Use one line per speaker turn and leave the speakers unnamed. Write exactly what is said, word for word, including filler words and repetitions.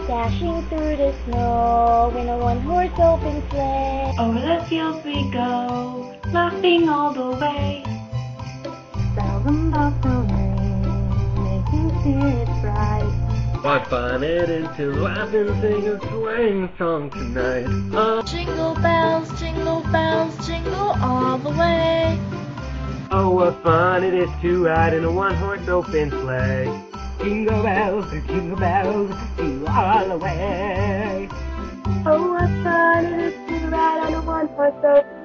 dashing through the snow in a one-horse open sleigh.
Over the fields we go, laughing all the way.
Bells and bobtails ring, making spirits bright.
What fun it is to laugh and sing a swing song tonight. Oh,
Jingle bells, jingle bells, jingle all the way.
oh, what fun it is to ride in a one-horse open sleigh. Jingle bells, jingle bells, jingle all the way.
Oh, what fun it is to ride on a one-horse open